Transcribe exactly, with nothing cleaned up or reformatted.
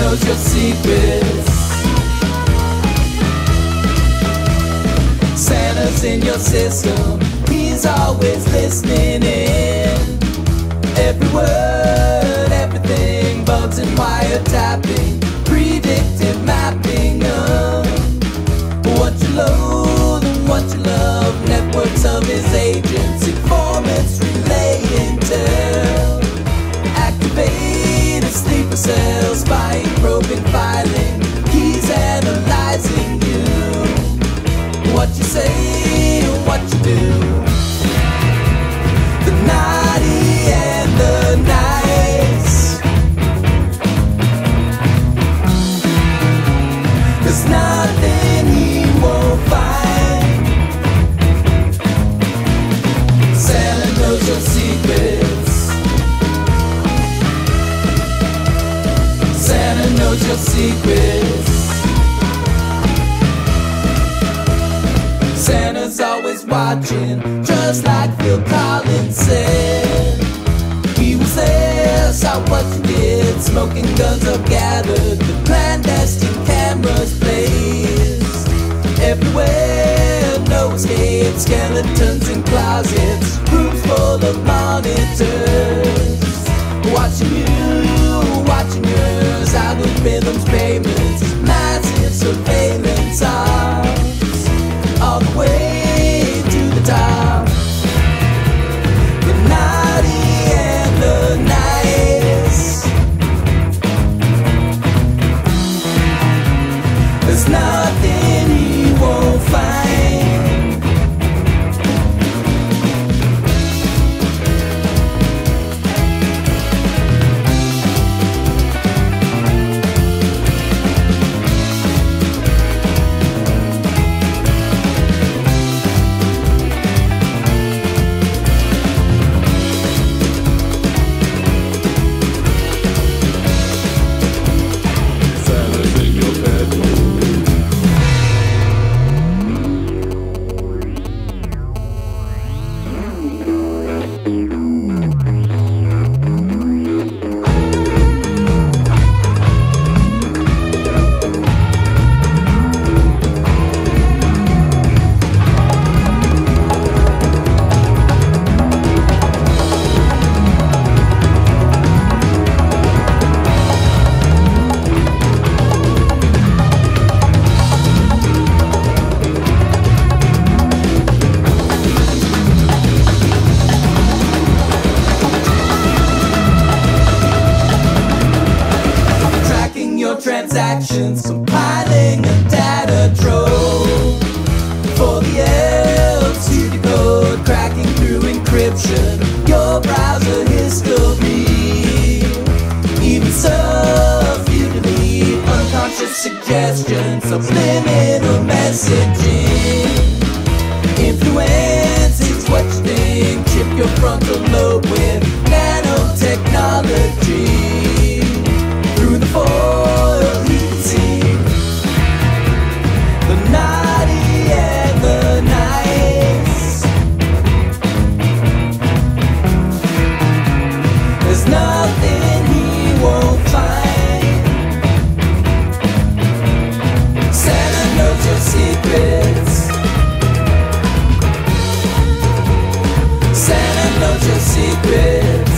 knows your secrets. Santa's in your system, he's always listening in. Every word, everything, bugs and wiretapping, predictive mapping of what you loathe and what you love. Networks of his agents, informants, relay intel. Activate his sleeper cells, spying, probing, filing. He's analyzing you, what you say and what you do. The naughty and the nice. There's nothing he won't find. Santa knows your secrets. Santa knows your secrets. Santa's always watching, just like Phil Collins said. He was there, saw what you did. Smoking guns are gathered, the clandestine cameras blazed. Everywhere, no escape. Skeletons in closets, rooms full of monitors. Watching you, watching yours. Algorithms, payments, massive surveillance arms, all the way to the top. The naughty and the nice. There's nothing he won't find. Transactions, compiling a data trove for the elves to decode, cracking through encryption, your browser history. Even so, you delete unconscious suggestions, subliminal messaging. Influence is what you think, chip your frontal lobe with nanotechnology. Through the foil he can see the naughty and the nice. There's nothing he won't find. Santa knows your secrets. Santa knows your secrets.